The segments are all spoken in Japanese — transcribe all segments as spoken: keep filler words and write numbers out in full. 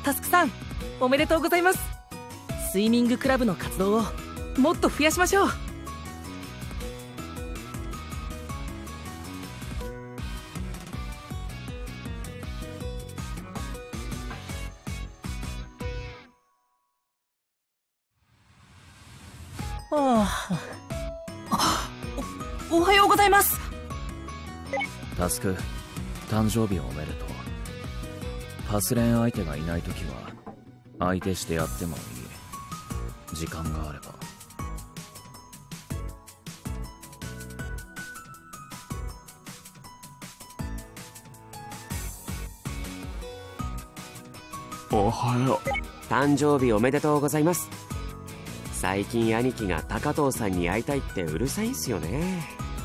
タスクさん、おめでとうございます。スイミングクラブの活動をもっと増やしましょう。はあ、お、おはようございます。 タスク、誕生日おめでとう。パスレン相手がいないときは相手してやってもいい。時間があれば。 おはよう。 誕生日おめでとうございます。最近兄貴が高藤さんに会いたいってうるさいんすよね。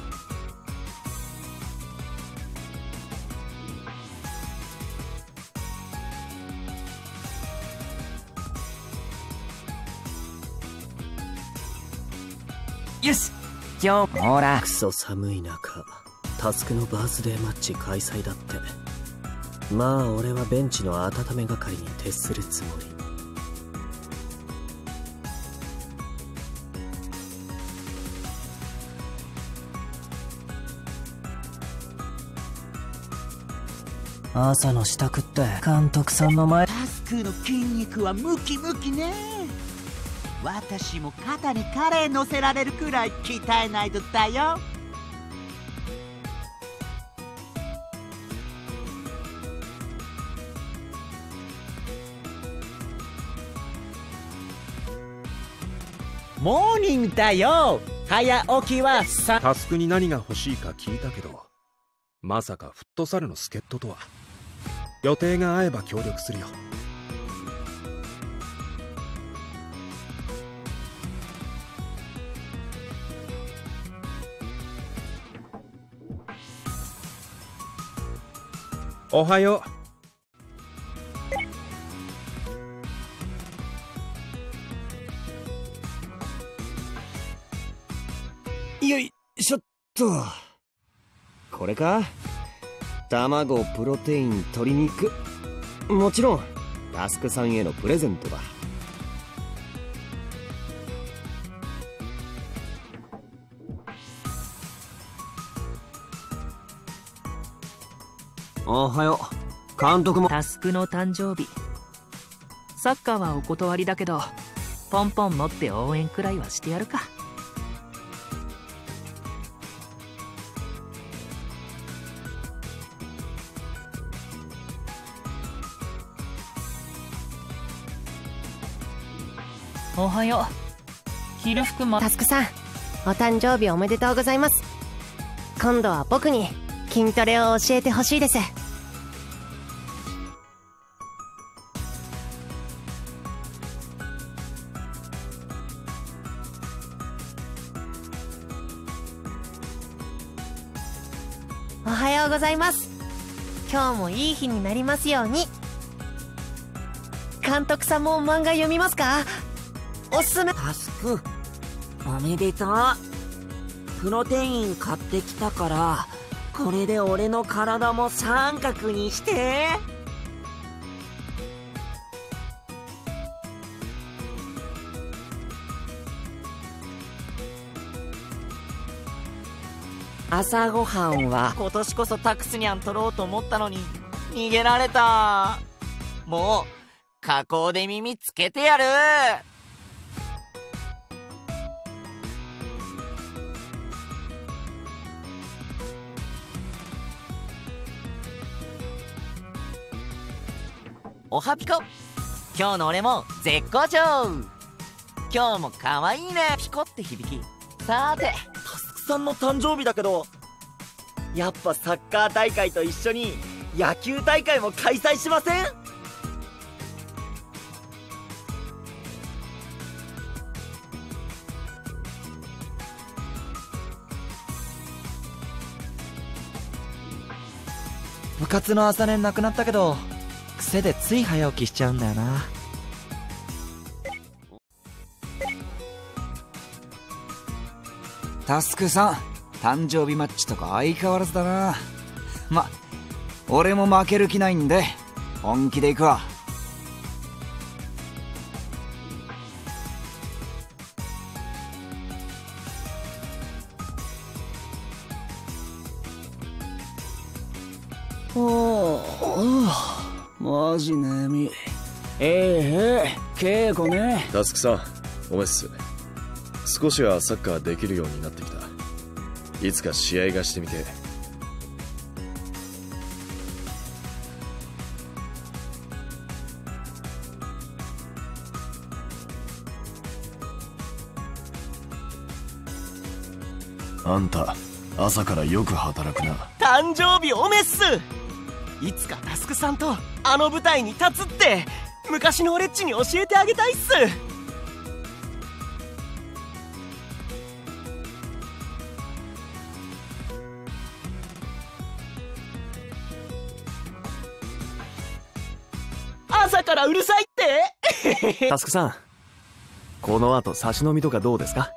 よし、今日ほら。 クソ寒い中、タスクのバースデーマッチ開催だって。まあ俺はベンチの温め係に徹するつもり。朝の支度って監督さんの前。 タスクの筋肉はムキムキね。私も肩にカレー乗せられるくらい鍛えないとだよ。モーニングだよ。早起きはさ。 タスクに何が欲しいか聞いたけど、まさかフットサルの助っ人とは。予定が合えば協力するよ。おはよう。よいしょっと。これか？卵、プロテイン、鶏肉。もちろんタスクさんへのプレゼントだ。おはよう。監督も。 タスクの誕生日。サッカーはお断りだけど、ポンポン持って応援くらいはしてやるか。おはよう。昼服も。 タスクさん、お誕生日おめでとうございます。今度は僕に筋トレを教えてほしいです。おはようございます。今日もいい日になりますように。監督さんも漫画読みますか？おすすめ。 タスク、おめでとう。プロテイン買ってきたから、これで俺の体も三角にして。朝ごはんは今年こそタクスニャン取ろうと思ったのに逃げられた。もう加工で耳つけてやる。おはピコ、今日の俺も絶好調。今日も可愛いね。ピコって響き。さーて、タスクさんの誕生日だけど、やっぱサッカー大会と一緒に野球大会も開催しません？部活の朝練なくなったけど、癖でつい早起きしちゃうんだよな。 タスクさん、誕生日マッチとか相変わらずだな。ま、俺も負ける気ないんで本気でいくわ。 おあマジ眠い。ええ稽古ね。 タスクさん、おめっす。少しはサッカーできるようになってきた。いつか試合がしてみて。 あんた朝からよく働くな。 誕生日おめっす。いつかタスクさんとあの舞台に立つって昔の俺っちに教えてあげたいっす。朝からうるさいってタスクさん、この後差し飲みとかどうですか？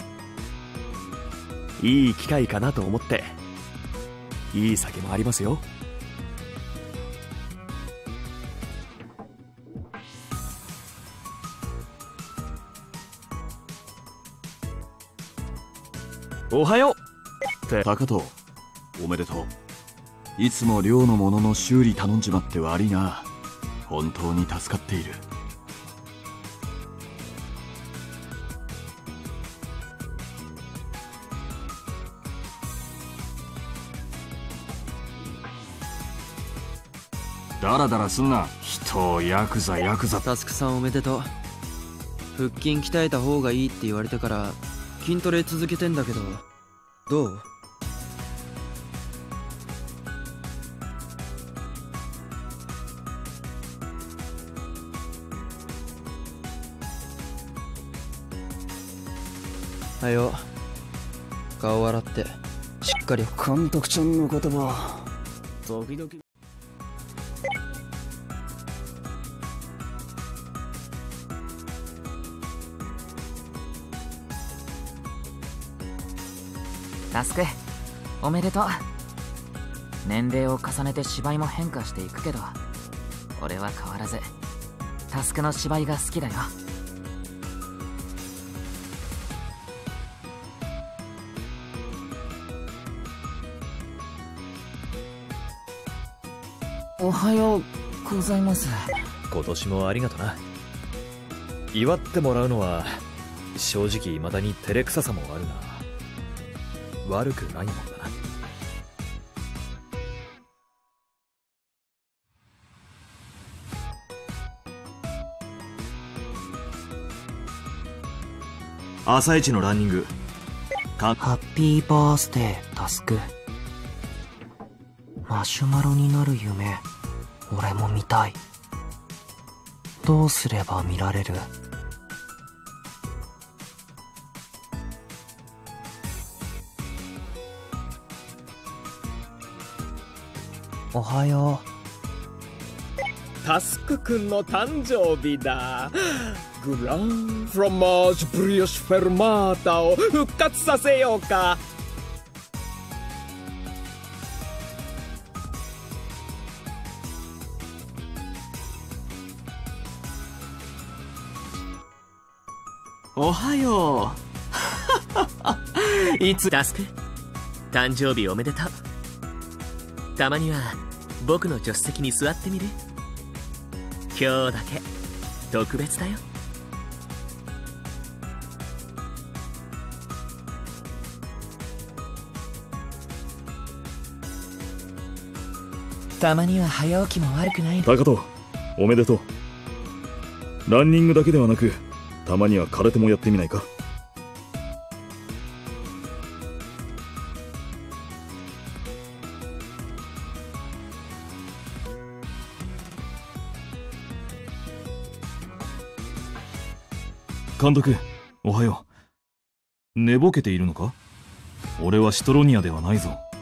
いい機会かなと思って。いい酒もありますよ。おはようって。 高藤、おめでとう。いつも寮のものの修理頼んじまって悪いな。本当に助かっている。ダラダラすんな。人をヤクザヤクザ。 タスクさんおめでとう。腹筋鍛えた方がいいって言われてから筋トレ続けてんだけど、どう？はよ、顔洗ってしっかり。 監督ちゃんの言葉時々。 タスクおめでとう。年齢を重ねて芝居も変化していくけど、俺は変わらずタスクの芝居が好きだよ。おはようございます。 今年もありがとな。祝ってもらうのは正直未だに照れくささもあるが、悪くないもんだな。 朝一のランニング。 ハッピーバースデータスク。マシュマロになる夢、俺も見たい。どうすれば見られる？おはよう。タスクくんの誕生日だ。グランフロマージュブリオッシュフェルマータを復活させようか。 おはよう。いつタスク誕生日おめでとう。たまには僕の助手席に座ってみる？今日だけ特別だよ。たまには早起きも悪くない。 高藤、おめでとう。ランニングだけではなく、たまには空手もやってみないか？監督、おはよう。寝ぼけているのか？俺はシトロニアではないぞ。